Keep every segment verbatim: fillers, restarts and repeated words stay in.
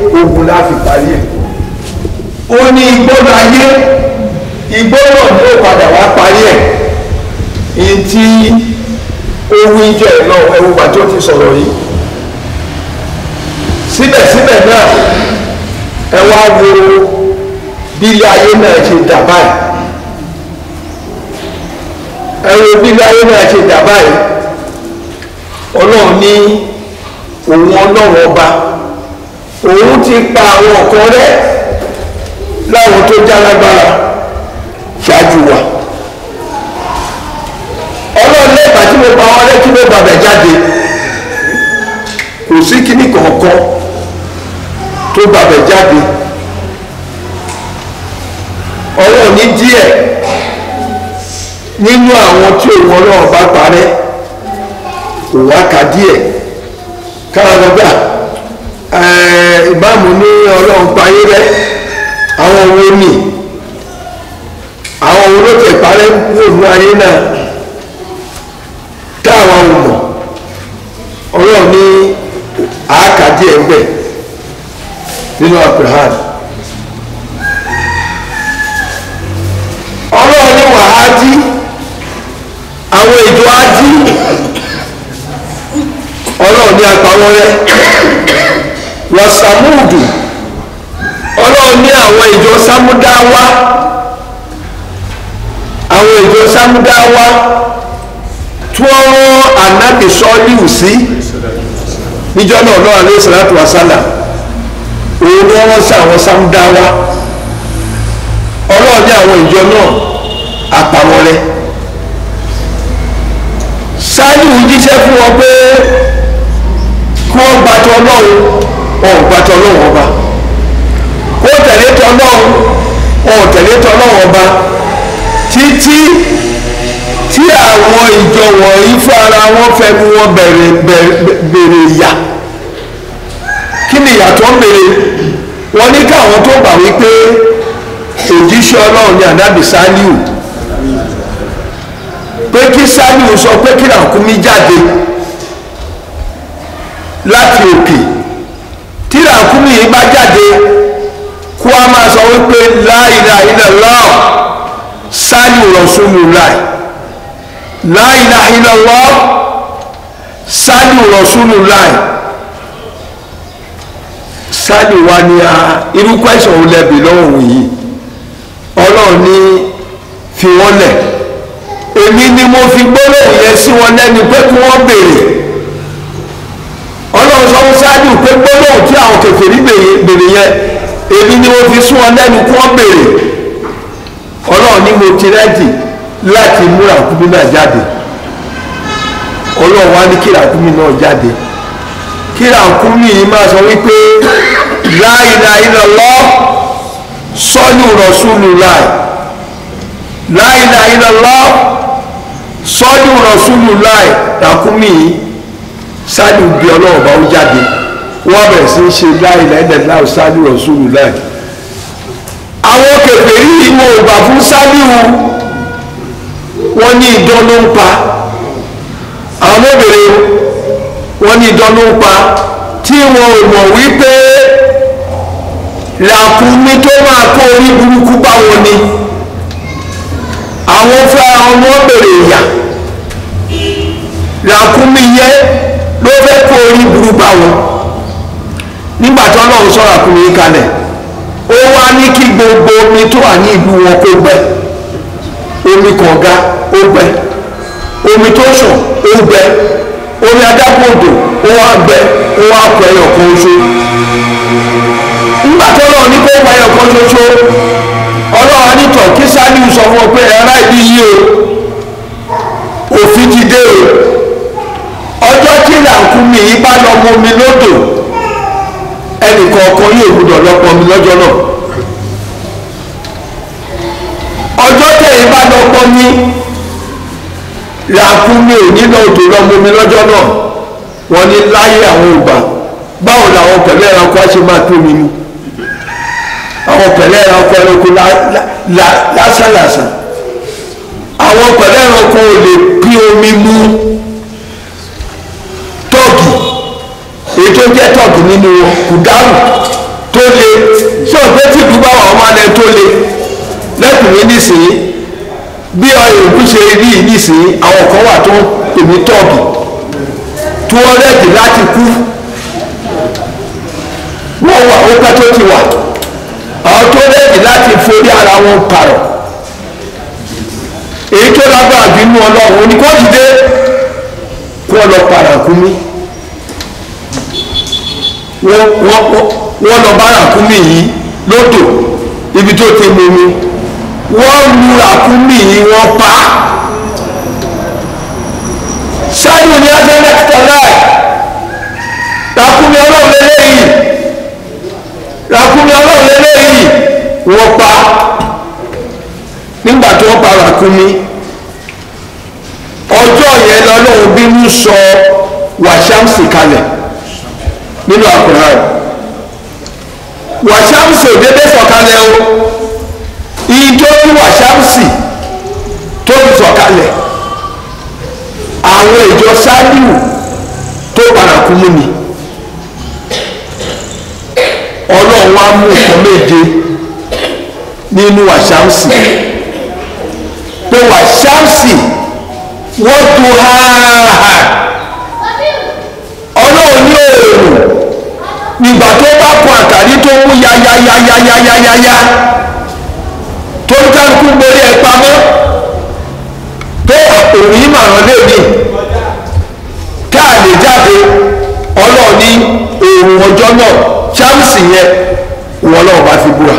ogun láti parí ẹ̀ ó ní ìgbóná ayé ìgbóná ní ó padà wá parí ẹ̀ ní tí owó ìjọ ẹ̀ náà ẹ̀wù bàtí ó ti sọ̀rọ̀ yìí síbẹ̀síbẹ̀ náà ẹ wá wo bí ilé ayé náà ṣe dà báyìí ẹ wo bí ilé ayé náà ṣe dà báyìí ọlọ́run ní òun ọlọ́run ọba òun ti pa àwọn ọ̀kan rẹ̀ láwọn tó jálágbára ṣáájú wa ọlọ́run lẹ́gbà tí mo pa wọn lẹ́kí ló gbàgbẹ́ jáde kò sí kíní kọ̀ọ̀kan tó gbàgbẹ́ jáde ọlọ́run ní díẹ̀ nínú àwọn tí òun ọlọ́run bá parẹ́ kò wá ka díẹ̀ káragbá ìbámu ní ọlọ́run payé rẹ̀ àwọn owó ní àwọn owó ló tẹ̀ parẹ́ wòlú ayé náà táwọn ọmọ ọlọ́run ní àáka díẹ̀ ń bẹ nínú abraham ọlọ́run ní wàá dí àwọn ìjọ á dí ọlọ́run ní apàwọn rẹ̀ wọ́n sàmúdù ọlọ́run ní àwọn ìjọ sámúdáwá àwọn ìjọ sámúdáwá tí wọ́n rán ànábì sọ́ọ́líù sí níjọ́ náà lọ́wọ́ alayhi salatu wa salam òun ni wọ́n sí àwọn sámúdáwá ọlọ́run ní àwọn ìjọ náà apàwọn rẹ̀ sáyù jíṣẹ́ fún wọn pé kí wọ́n gbàtọ̀ ọlọ́run wọn ò gbàtọ̀ ọlọ́run ọba kó tẹ̀lé tọ̀ ọlọ́run wọn ò tẹ̀lé tọ̀ ọlọ́run ọba títí tí àwọn ìjọ wọ̀nyí fún ara wọn fẹ́ mú wọn bèrè ìyà kí ni ìyà tó ń bèrè wọn ní káwọn tó gbà wípé òjíṣẹ́ ọlọ́run ní ànábì Sálíù pé kí Sálíù sọ pé kí ràkúnmí jáde láti òkè tí ràkúnmí yìí bá jáde kó a máa sọ wípé la ilaha illallah Sálíù Rasulullah la ilaha illallah Sálíù Rasulullah Sálíù wa ni a irú kwẹ́sàn ò lẹ́bi lọ́wọ́ yìí ọlọ́run ní fi wọ́n lẹ̀ èmi ni mo fi gbólóhùn yẹn sí wọn lẹ́nu pé kí wọ́n béèrè ọlọ́run sọ fún Sálíù pé gbólóhùn tí àwọn kèfèrí béèrè yẹn èmi ni mo fi sún wọn lẹ́nu kí wọ́n béèrè ọlọ́run ní mo ti rẹ́dì láti mú ràkúnmí náà jáde ọlọ́run wá ní kí ràkúnmí náà jáde kí ràkúnmí yìí máa sọ wípé la ilaha illallah Sálíù Rasulullah la ilaha illallah Sálíù Rasulullah ràkúnmí yìí Sálíù bí ọlọ́run bá ó jáde wọ́n bẹ̀rẹ̀ sí í ṣe la ilaha illallah Sálíù Rasulullah àwọn kèfèrí yìí mo gbà fún Sálíù wọ́n ní idán ló ń pa àwọn mẹ́bẹ̀rẹ̀ wọ́n ní idán ló ń pa tí wọn ò mọ̀ wípé ràkúnmí tó máa kó orí burúkú bá wọn ni àwọn fún àwọn ọmọ bèrè ìyà ràkúnmí yẹ ló fẹ́ kó orí burú bá wọn nígbà tí Ọlọ́run sọ ràkúnmí yìí kalẹ̀ ó wá ní kí gbogbo omi tó wà ní ìlú wọn kó gbẹ omi kànga ó gbẹ omi tó sàn ó gbẹ omi adágúndò ó wá gbẹ ó wá pẹ ẹyọ kan oṣù nígbà tó lọ ní kó pẹ ẹyọ kan ṣoṣo Ọlọ́run anítọ̀ kí Sálíù sọ fún ọ pé ẹ̀rá ìdí yìí o òfin ti dé o ọjọ́ tí ràkúnmí yìí bá lọ mú mi lódò ẹnì kọ̀ọ̀kan yóò gbúdọ̀ lọ pọn mi lọ́jọ́ náà ọjọ́ tẹ̀yìn bá lọ pọn mi ràkúnmí ò nílò odò lọ mú mi lọ́jọ́ náà wọ́n ní láyé àwọn ògbà báwo làwọn pẹ̀lú ẹranko á ṣe máa tó mi mu àwọn pẹ̀lú ẹranko ẹranko lásánlàsàn àwọn pẹ̀lú ẹranko ò lè pín omi mú tọ́ọ̀gì èyí tó jẹ́ tọ́ọ̀gì nínú wọn kò dárù nísìnyí bí ìlú ṣe rí nísìnyí àwọn kan wà tó ń pè ní tọ́ọ̀gì tí wọ́n rẹ́ẹ̀dì láti kú wọ́n wà ó pẹ́ tó ti wà àwọn tó rẹ́ẹ̀dì láti forí ara wọn pààrọ̀ èyí tó lágbára jù nínú ọlọ́run oníkó dìde kó lọ parakúmí wọ́n lọ bá ràkúmí yìí lódò ibi tó ti mú mi wọ́n lu ràkúmí yìí wọ́n pa á ṣáájú ní ajẹ́lẹ́kítà láì ràkúmí ọlọ́run lélẹ́yìí ràkúmí ọlọ́run lélẹ́yìí wọ́n pa á nígbà tí wọ́n pa ràkúmí ọjọ́ yẹn lọ́lọ́run bínú sọ wàṣámsì kalẹ̀ nínú Al-Qur'an wàṣámsì ò dédé sọ̀kalẹ̀ o ìjọ tí wàṣámsì tó ń sọ̀kalẹ̀ àwọn ìjọ sáàlìwù tó padà kú mú ni ọlọ́run wá mú nǹkan méje nínú wàṣámsì pé wàṣámsì wọ́n tu háàhà ọlọ́run ní òòrùn nígbà tó bá kọ àtàrí tó mú yáyáyáyáyáyá tó ń kálukú borí ẹ pamọ́ pé òun yìí màrán lébi tá a lè jáde ọlọ́run ní òòrùn ọjọ́ náà ṣáàmùsì yẹn wọn náà bá fi búra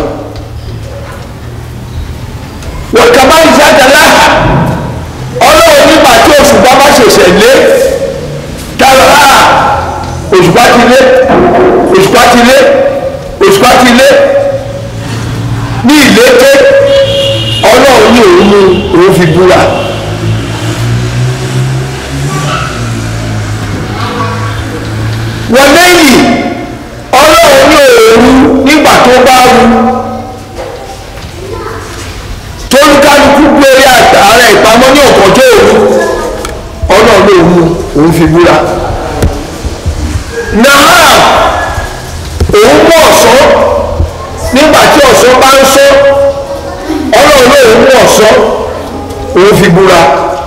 wọ́n kàbá ìjáde láhà ọlọ́run nígbà tí òṣùpá bá ṣẹ̀ṣẹ̀ lé dára òṣùpá ti lé òṣùpá ti lé òṣùpá ti lé ní ìlété ọlọ́run ní òun mú òun fi búra wọ́n lẹ́yìn ọlọ́run ní òun nígbà tó bá rú tolúkálukú gbé ààrẹ ìpamọ́ ní ọ̀kọ̀jọ́ òru ọlọ́run ló mú òun fi búra náà òun mú ọ̀ṣọ́ nígbà tí ọ̀ṣọ́ bá ń ṣọ́ ọlọ́run ló mú ọ̀ṣọ́ òun fi búra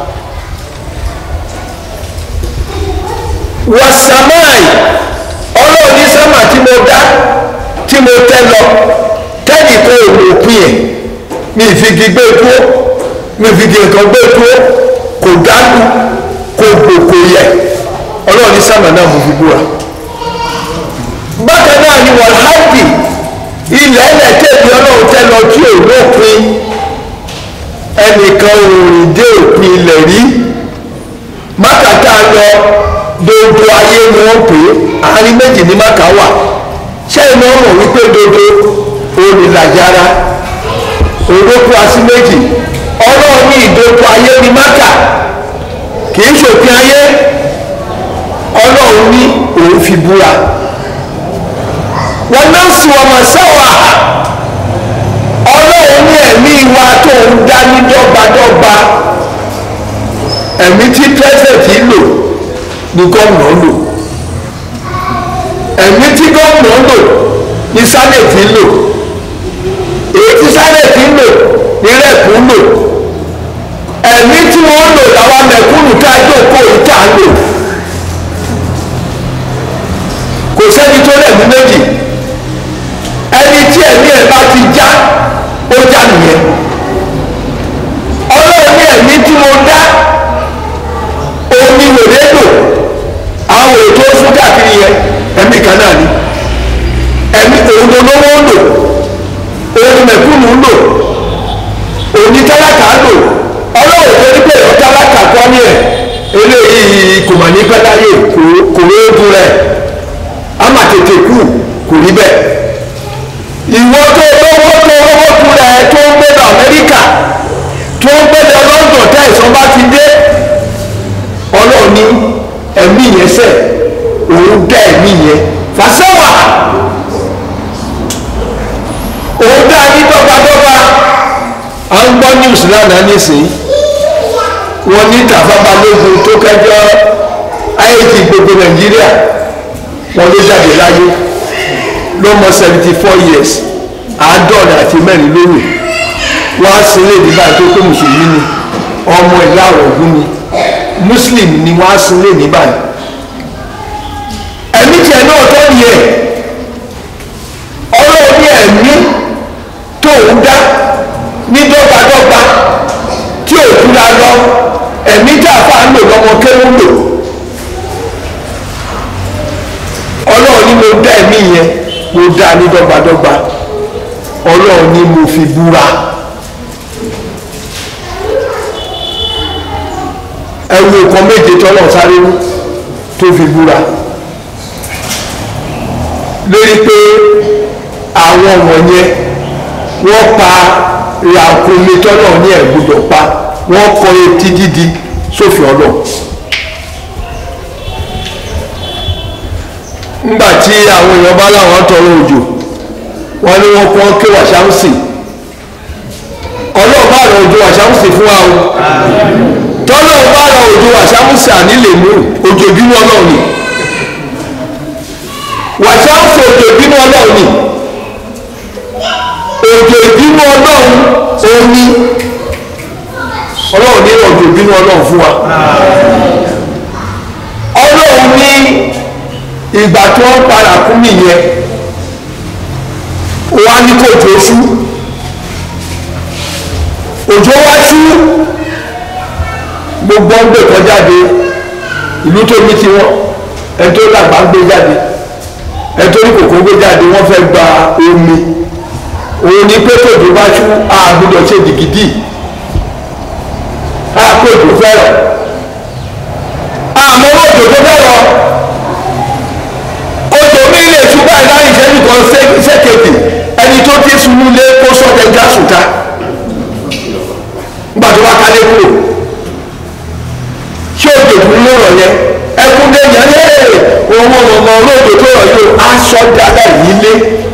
wàsàmáì ọlọ́run ní sámà tí mo dá tí mo tẹ́ lọ tẹ́nìkan ò lò pín ẹ̀ mi ìfigi gbé dúró mi ìfigi nǹkan gbé dúró kò dájú kò gbò kò yẹ ọlọ́run ní sámà náà mo fi búra bákan náà ni wọ́n háìdì ilẹ̀ ẹlẹ́tẹ̀ẹ́bí ọlọ́run tẹ́ lọ tí ò lópin ẹnìkan òrìn dé òpin ilẹ̀ rí mákàtà lọ dodo ayé ni wọ́n pè é àárín méjì ní mákà wà ṣé iná mọ̀ wípé dodo olùlàjára òrókù así méjì ọlọ́run ní ìdókò ayé ní mákà kì í ṣòpin ayé ọlọ́run ní òun fi búra wọn náà sì wọ́n mọ̀ sáwà ọlọ́run ní ẹ̀mí wa tó ń dá ní dọ́gbadọ́gba ẹ̀mí tí pẹ́sẹ̀tì lò ní gómìnà lò ẹ̀mí tí gómìnà lò ní sánẹ̀tì lò èyí tí sánẹ̀tì lò ní rẹ̀kú lò ẹ̀mí tí wọ́n lò làwọn mẹ̀kúnnù ká jókòó ìta lò kò sẹ́ni tó lẹ̀mí méjì ẹni tí ẹ̀mí ẹ̀ bá ti já ó já nìyẹn ọlọ́run ní ẹ̀mí tí mo dá omi wèrè lò àwọn ètò fún káàkiri yẹn ẹ̀mí kan náà ni ẹ̀mí òun lówó lò òun mẹ̀kúnnù lò òun ní tálákà lò ọlọ́run tó ní pé ẹ̀rọ tálákà kọ́ ní ẹ̀ eléyìí kò mà ní pẹ́ láyé kò lóògùn rẹ̀ á mà tètè kú kò rí bẹ́ẹ̀ ìwọ tó lówó tó lówó kú rẹ̀ tó ń gbé lọ Amẹ́ríkà tó ń gbé lọ London tẹ̀sán bá ti dé ọlọ́run ní ẹ̀mí yẹn sẹ̀ òun dá ẹ̀mí yẹn fàṣẹwà òun dá ní dọ́gbadọ́gba à ń gbọ́ news lánàá nísìnyí wọ́n ní Tafa Balógun tó kẹjọ ayé ti gbogbo Nàìjíríà wọ́n ló jáde láyé ló mọ seventy four years àádọ́rin àti mẹ́rin lónìí wọ́n á sin lè ní báyìí tó pé mùsùlùmí ni ọmọ ìlà ọ̀gùn ni muslim ni wọ́n á sin lè ní báyìí ẹ̀mí tiẹ̀ náà tọ́ nìyẹn ọlọ́run ní ẹ̀mí tó ń dá ní dọ́gbadọ́gba tí ò dúra lọ ẹ̀mí tá a fà ń lò lọ́mọ kéwú lò ọlọ́run ní mo dá ẹ̀mí yẹn mo dá ní dọ́gbadọ́gba ọlọ́run ní mo fi búra ẹ̀wù nǹkan méje tọ́lọ̀ sáré mú tó fi búra lórí pé àwọn wọ̀nyẹn wọ́n pa ràkúnmí tọ́lọ̀ ní ẹ̀ gbọ́dọ̀ pa wọ́n kọ etí dídi sófin ọlọ́ nígbà tí àwọn èèyàn bá láwọn tọrọ òjò wọ́n ní wọ́n kọ́ ké wà Shamsi ọlọ́ọ̀ bá rọ òjò wà Shamsi fún wa o tọ́lọ̀ bá rọ òjò wà Shamsi àní lè mú òjò bínú ọlọ́ọ̀ ni wà Shamsi òjò bínú ọlọ́ọ̀ ni òjò ìbínú ọlọ́run omi ọlọ́run ní òjò ìbínú ọlọ́run fún wa ọlọ́run ní ìgbà tí wọ́n padà kú nìyẹn wá ní kò tó sú òjò wá sú gbogbo ń gbé kan jáde ìlú tó ní tiwọn ẹni tó dàgbà ń gbé jáde ẹni tó ní kòkó gbé jáde wọ́n fẹ́ gba omi òun ní pé tòjò bá tú àgbọ́dọ̀ ṣe dìgídì àpòjò fẹ́ràn àmọ́ òjò tó fẹ́ràn òjò mi lè tú báyìí láì ìṣẹ́jú kan ṣèkèdè ẹni tó ti sunú lé kó sọ́dẹ̀ gásùtà nígbà tó bá kálé kúrò ṣé òjò tó ń lọ̀rọ̀ yẹn ẹkún dé yẹn lé òun ọmọ olóòjò tó rọ̀ yóò aṣọ dáadáa yìí lé.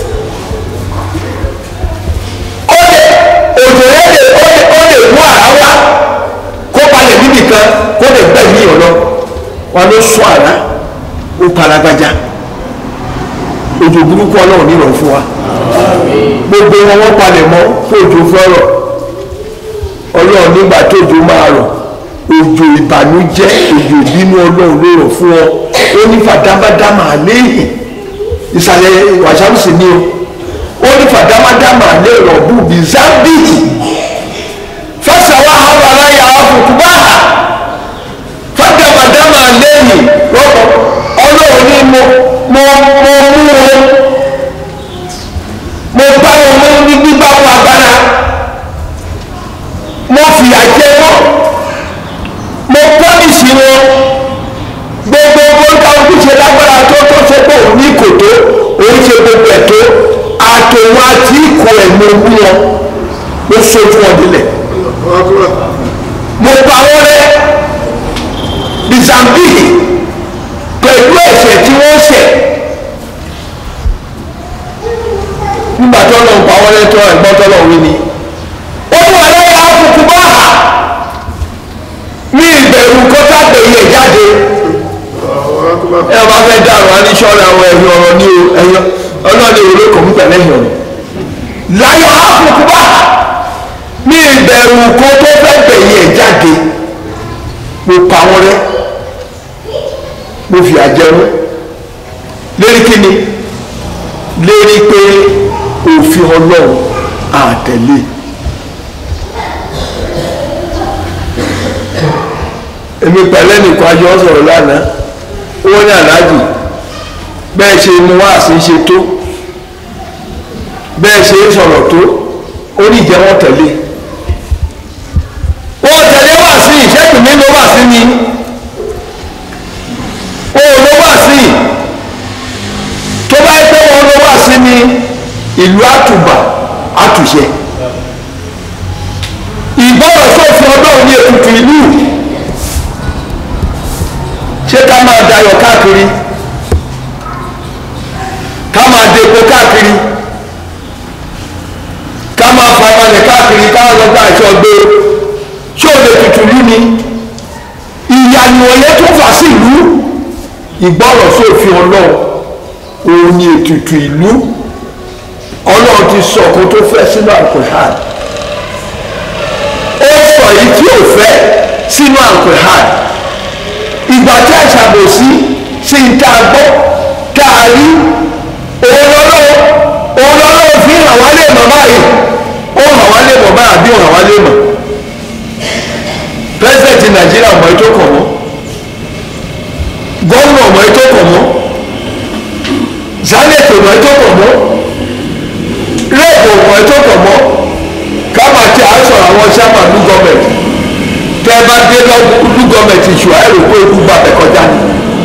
òjò yẹn lè ó lè ó lè mú àrá wá kó balẹ̀ níbì kan kó lè gbẹ̀ mí ọ̀nà wọn ló sún àrá ó paragbájá òjò burúkú ọlọ́run nírọ̀ fún wa gbogbo wọn wọ́n palẹ̀ mọ́ fún òjò fọ́rọ̀ ọlọ́run nígbà tó òjò máa rọ̀ òjò ìbànújẹ́ òjò ìbínú ọlọ́run ló rọ̀ fún ọ ó ní fàdámádámà léyìn ìsàlẹ̀ wà Shamsi ní o ó ní fàdámádámà lè rọ̀ bú bí zambiki fẹsẹ̀wá hàwárá yà á fòkúbá fàdámádámà léyìn rọ̀bọ̀ ọlọ́run ní mo mo mo mú wọn mo bá wọn mú ní gbígbá wọn agbára mo fìyà jẹ wọn mo pọ́nìṣì wọn gbogbo gbogbo ojúṣe lágbára tó tó ṣe pé òun ní kòtó òun ṣe gbogbo ẹ̀ tó àtòun àti ikọ̀ ẹ̀ mo mú wọn mo sojú wọn délẹ̀ mo pa wọn rẹ bizambiki pẹ̀lú ẹ̀ṣẹ̀ tí wọ́n ṣẹ̀ nígbà tó lọ pa wọn rẹ tó ẹ̀gbọ́n tó lọ wí ni ó ní wà lẹ́yìn àkùkù bá hà ní ìbẹ̀rù kọ́tà gbẹ̀yẹ jáde ẹ bá fẹ́ dàrú wá ní sọ́ọ̀rọ̀ àwọn ẹ̀rí ọ̀rọ̀ ní ẹ̀yọ ọlọ́ọ̀ni òwe kò ń pẹ̀lẹ́ yọ̀ ni láyọ̀ àkùkù bá ní ìbẹ̀rù kó tó fẹ́ gbẹ̀yẹ jáde mo pa wọn rẹ mo fi àjẹrú lérí kíni lérí pé òfin ọlọ́run àtẹ̀lé èmi pẹ̀lẹ́ nìkan ayọ́ sọ̀rọ̀ lánàá owó ní àlájì bẹ́ẹ̀ ṣe mú wá sí ṣe tó bẹ́ẹ̀ ṣe sọ̀rọ̀ tó ó ní ìjẹ́ wọ́n tẹ̀lé wọ́n tẹ̀lé wá sí ìṣẹ́kù mi ló wà sí ni òun ló wà sí tó bá yẹ pé wọn ló wà sí ni ìlú àtùbà àtùṣe ìgbọ́rọ̀ sófin ọlọ́run ní ètùtù ìlú ṣé ká máa dayọ̀ káàkiri ká máa depo káàkiri ká máa farabalẹ̀ káàkiri ká lọ gba ìṣọ́ gbé ṣé ò lè tutù lú ni ìyànú ọ̀yẹ́ tó fà sí ìlú ìgbọ́rọ̀ sófin ọlọ́run òun ni ètùtù ìlú ọlọ́run ti sọ kó tó fẹ́ sínú Al-Qur'an èyí tí ò fẹ́ sínú Al-Qur'an. Ìgbà tí àṣàbòsí sí ń tá a gbọ́ tá a rí òun lọ́lọ́ òun lọ́lọ́ fi hàn wá lè mọ̀ báyìí ó hàn wá lè mọ̀ báyìí àbí ó hàn wá lè mọ̀. Pírẹ́sidẹ̀ntì Nàìjíríà mọ̀ ètò kọ̀ mọ́ gómìnà mọ̀ ètò kọ̀ mọ́ zanẹ̀tì mọ̀ ètò kọ̀ mọ́ rẹ́ẹ̀bù mọ̀ ètò kọ̀ mọ́ káàmà tí a sọ̀rọ̀ àwọn sábà ní gọ́ọ̀mẹ̀ntì tẹ́ ẹ bá dé ní gọ́ọ̀mẹ̀ntì ìṣù àìrò pé ikú gbà bẹ̀ kọjá ni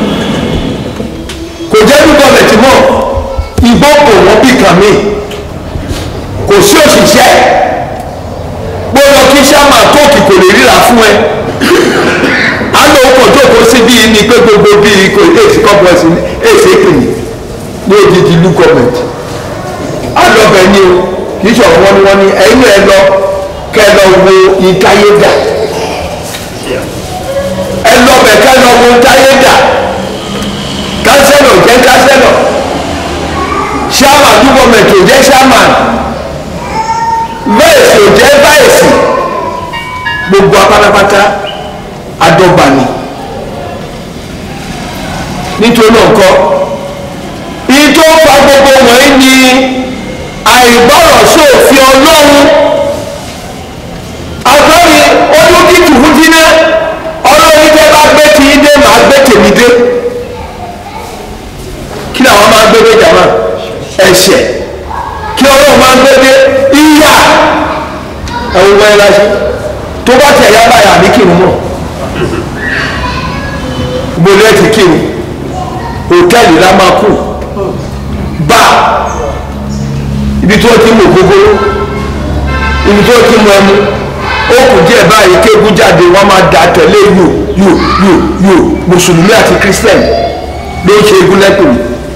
kò jẹ́ ní gọ́ọ̀mẹ̀ntì mọ́ ìbọn kò wọ́n bí kàmí kò sí òṣìṣẹ́ gbọ́dọ̀ kí sábà tóòkì kò lè ríra fún ẹ àlọ́ ọkọ̀ jókòó sí bíi ní pé gbogbo bíi kò èsì kọ́pọ̀ọ̀sì èsì èkìní ní òjijì ìlú gọ́ọ̀mẹ̀ntì alọ́bẹ̀ ni o kì í sọ̀rọ̀ wọn ni wọ́n ní ẹ̀yin ẹ lọ kẹ lọ wo ìtayédà ẹ lọ́bẹ̀ kẹ lọ wo ìtayédà kánsẹ́lọ̀ jẹ́ kánsẹ́lọ̀ ṣáàmà ní gọ́ọ̀mẹ̀ntì ò jẹ́ ṣáàmà bẹ́ẹ̀sì ò jẹ́ báyìsì gbogbo apátápátá adọ́gba ni nítorí náà kọ́ ìtò fa gbogbo wọ̀nyí ni àìgbọ́rọ̀ sófin Ọlọ́run àgbọ̀rin olókìkí fúnjínà Ọlọ́run tẹ́ bá gbé ti dé màá gbé tèmi dé kí làwọn máa gbé dé jàmá ẹ̀ṣẹ̀ kí Ọlọ́run máa gbé dé ìyà ẹ̀wọ̀n wọ́n ẹ láṣẹ tó bá tẹ̀ yá báyà ní kírun mọ̀ gbogbo ẹ̀ ti kírun hòtẹ́ẹ̀lì la máa kù bá ibi tí wọ́n ti mú gbogbooro ibi tí wọ́n ti mú ẹmu ó kù díẹ̀ báyìí kéegun jáde wọ́n máa da tẹ̀lé yò yò yò yò mùsùlùmí àti kírísítẹ̀nì ló ń ṣe egun lẹ́kùn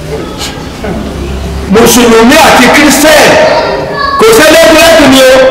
mùsùlùmí àti kírísítẹ̀nì kò sẹ́lẹ̀ egun lẹ́kùn ni o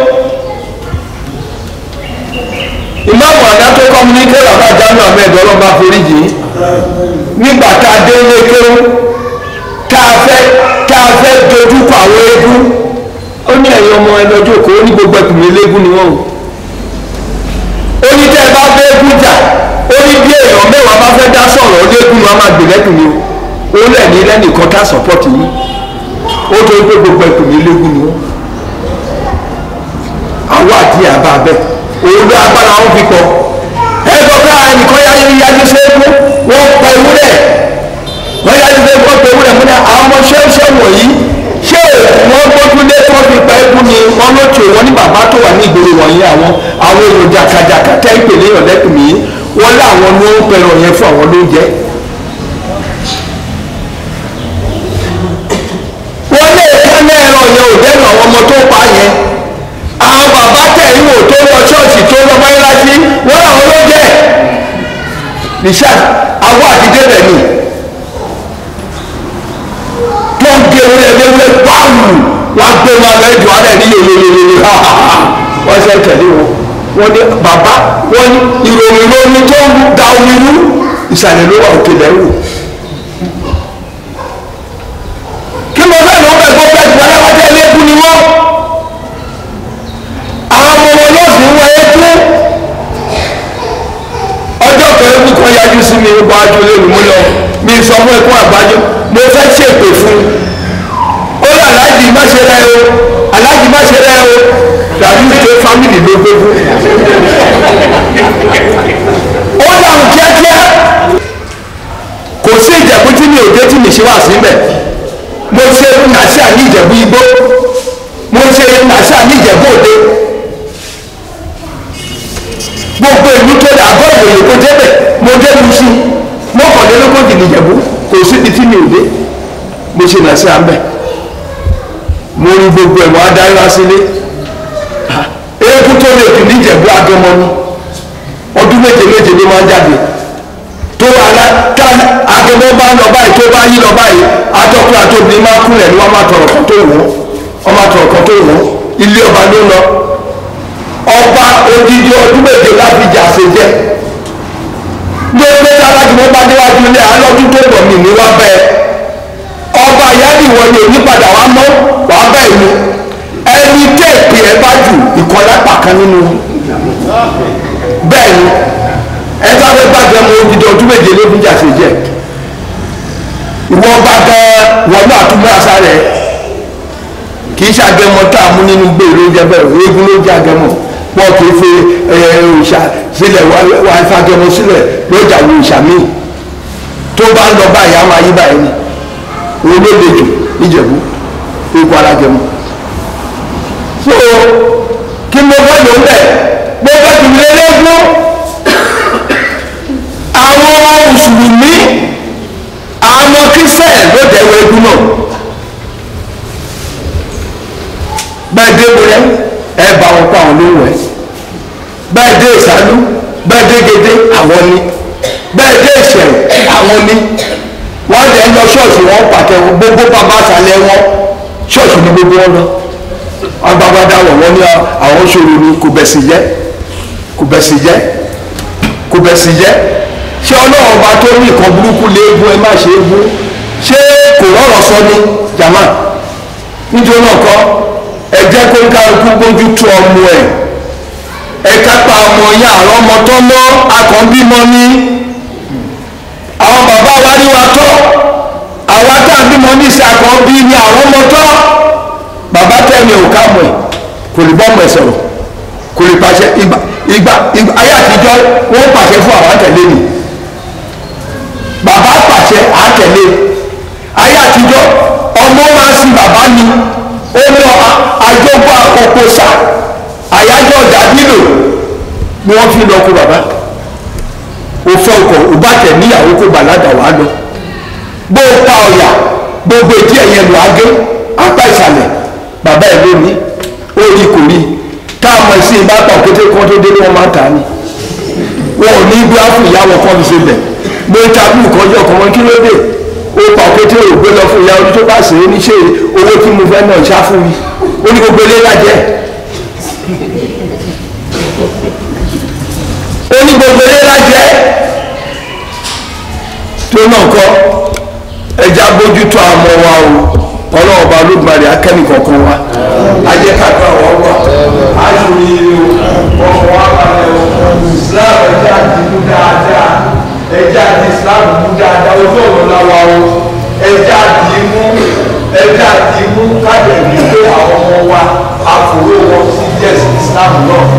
ìmáàmù àdá tó kọ́ mi ní kí ọ̀rọ̀ àbájá náà mẹ́ẹ̀dọ́ ọlọ́ba foríjì nígbà tá a dé ilé kéwú tá a fẹ́ tá a fẹ́ dojúkọ àwọn eégún ó ní ẹ̀yin ọmọ ẹ lọ́jọ́ kó ó ní gbogbo ẹkùnrin eléégún ni wọ́n o ó ní tẹ́ ẹ bá fẹ́ eégún jà ó ní bí èèyàn mẹ́wàá bá fẹ́ dá sọ̀rọ̀ eléégún ni wọ́n máa gbè lẹ́kùn ni o ó lẹ̀ ní lẹ́nìkan tá sọ́pọ́tì yìí ó tó ń pé gbogbo ẹkùnrin eléégún ni wọ́n àwọn àti àbá bẹ́ẹ̀ òun ló agbára wọn fi pọ̀ ẹ gbọ́ ká ẹnìkan yáyé yájú sí eégún wọ́n pa ewúrẹ́ wọ́n yájú sí eégún wọ́n pa ewúrẹ́ múná àwọn ọmọ ṣẹ́ṣẹ́ wọ̀nyí ṣé wọ́n gbójúlé tí wọ́n fi pa eégún ni wọ́n ló tò wọ́n ní bàbá tó wà ní ìgboro wọ̀nyí àwọn àwọn èrò jàkàjàkà tẹ́ ń pè ní ọ̀lẹ́kùn mi wọ́n láwọn ló ń pẹ̀rọ yẹn fún àwọn lóúnjẹ. wọ́n lé kánná ẹ̀rọ yẹn ò dẹ́nu àwọn ọmọ tó pa yẹn àwọn bàbá tẹ̀ ń wò tó lọ ṣọ́ọ̀ṣì tó lọ mọ́yìnláṣí wọ́n làwọn ló jẹ́ nìṣà àwọn àtijọ́ rẹ̀ ni tó ń gé orí ẹgbẹ́ báwù wọ́n gbé wọn lọ ìdùn alẹ́ ní yòlòlòlò wọ́n ṣe tẹ̀lé wọn wọ́n ní bàbá wọ́n ní ìròyìn lómi tó ń da omi rú ìsàlẹ̀ ló wà òkè lẹ́rù kí mo fẹ́ lọ́wọ́ ẹ̀gbọ́n bẹ́ẹ̀ tí wọ́n yá wájú ẹlẹ́kùn ni wọ́n àwọn ọmọ wọn ló sì ń wọ ẹkú ọjọ́ kẹrẹ́bù kan yájú sí mi ó bá ajú lónìí mú lọ mi sọ fún ẹkún àgbájọ mo fẹ́ ṣèpè fún ó lọ aláàjì má ṣe rẹ o aláàjì má ṣe rẹ o tàbí ìṣe fámìlì ló gbé fún ó dàrú kíákíá kò sí ìjẹ̀bú tí mi ò dé tí mi ṣe wà síbẹ̀ mo ṣe nàṣà ní ìjẹ̀bú igbó mo ṣe nàṣà ní ìjẹ̀bú òde gbogbo ìlú tó dà bọ́ ìròyìn kó débẹ̀ mo dé lu sí mọ́kànlélógójì nìjẹ̀bú kò síbi tí mi ò dé mo ṣe nàṣà ń bẹ̀ mo rí gbogbo ẹ̀ wọ́n á darí wá sílé eégún tó lè kì níjẹ̀bú agẹmọ ni ọdún méje méje ló máa ń jáde tó alá ká agẹmọ bá ń lọ báyìí tó bá yí lọ báyìí atọ́kùn àtòbí máa kúnlẹ̀ ni wọ́n máa tọrọ kan tó wọ́n wọ́n máa tọrọ kan tó wọ́n ilé ọba ló lọ ọba odidi ọdún méje láti jà ṣe jẹ́ ní ẹgbẹ́ tí alájùmọ̀ bá déwájú ilé alọ́dún tó bọ̀ mí ní wá bẹ́ẹ̀ ọba ìyáàdì wọn ni onípadà wá mọ́ wá bẹ́ẹ̀ ni ẹni téèpì ẹ bá jù ìkọlá pàkan nínú bẹ́ẹ̀ ni ẹ bá fẹ́ gbàgbé ọmọ òdìdí ọdún méje ló fi jà sí jẹ ìwọ bá gan wọn náà tún bá aṣá rẹ kì í ṣàgẹmọ tá a mú nínú gbé ló jẹ bẹ́ẹ̀ eégún ló jẹ àgẹmọ wọn kì í fi òòṣà sílẹ̀ wà fàgẹmọ sílẹ̀ lójà wo òòṣà míì tó bá ń lọ báyìí á máa yí báyìí ni olóòlejò níjẹ̀bú ikú alágẹmọ so kí mo fẹ́ lò ń bẹ̀ gbogbo ìdílé lẹ́gbọ́n àwọn mùsùlùmí àwọn kírísítẹ̀ ló dẹ̀wọ̀ egun náà bẹ́ẹ̀ dé wọlé ẹ bá wọn pa àwọn olówó ẹ bẹ́ẹ̀ dé ìsàlú bẹ́ẹ̀ dé gédé àwọn ni bẹ́ẹ̀ dé ìṣẹ̀rẹ̀ àwọn ni wọ́n dẹ̀ ń lọ ṣọ́ọ̀ṣì wọn pàtẹ gbogbo bàbá àṣàlẹ̀ wọn ṣọ́ọ̀ṣì ni gbogbo wọn lọ agbábádá wọ̀ wọ́n ní àwọn ṣòro ni kò bẹ̀ sí jẹ́ kò bẹ̀ sí jẹ́ kò bẹ̀ sí jẹ́ ṣé ọlọ́run bá tó ní nǹkan burúkú léegun ẹ má ṣe é gún ṣé kò rọrọ̀ sọ ní jama nítorí náà kọ́ ẹ jẹ́ kó ń kálukú gbójú tó ọmọ ẹ̀ ẹ kápá ọmọ yẹn àrọ́ ọmọ tó mọ́ akọ̀bímọ ní àwọn bàbá wa rí wa tọ́ àwa tá a bímọ ní ìsìn akọ̀bí ní àwọn ọmọ tọ́ bàbá tẹ́ni ò ká mọ̀ ẹ̀ kò lè bọ́ ọmọ ẹ̀ sọ̀rọ̀ kò lè pàṣẹ ìgbà ìgbà ayé àtijọ́ wọ́n pàṣẹ fún àwọn àtẹ̀lé ni bàbá pàṣẹ àtẹ̀lé ayé àtijọ́ ọmọ máa ń sin bàbá ni ó lọ àjọpọ̀ àkọ́kọ́ sà àyájọ́ ọjà nílò ni wọ́n fi lọ kó bàbá ó fẹ́ ọkọ̀ ó bá tẹ̀ níyàwó kó bàlágà wà lọ bó o pa ọ̀yà gbogbo etí ẹ̀yẹn lọ agé apá ìsàlẹ̀ bàbá ẹ̀ lónìí ó rí kò rí táwọn ẹ̀sìn ìbá pọ̀ kété kan tó dé ní wọ́n máa tà ní wọn ò ní bí wọ́n fún ìyá wọn kọ́ fi ṣe bẹ̀ mo ń ta bí ìkọjọ́ ọkọ̀ wọn kí ló dé ó pa kété ò gbé lọ fún ìyá ojú tó bá ṣe é níṣẹ́ owó tí mo fẹ́ náà ṣá fún mi ó ní gbogbo ilé lájẹ́ ó ní gbogbo ilé lájẹ́ tó náà kọ́ ẹja bójútó àmọ́ wa o ọlọ́run ọba olódùmarè akẹ́ni kọ̀ọ̀kan wa ajẹ́ káàkiri àwọn ọgbà aṣòye o ọkọ̀ wa balẹ̀ o Islam ẹja àdìmú dáadáa ẹja àdì Islam mú dáadáa ojú ọ̀nà láwa o ẹja àdìmú ẹja àdìmú kájẹ̀ ní pé àwọn ọmọ wa àfòró wọn sí díẹ̀ sí Islam náà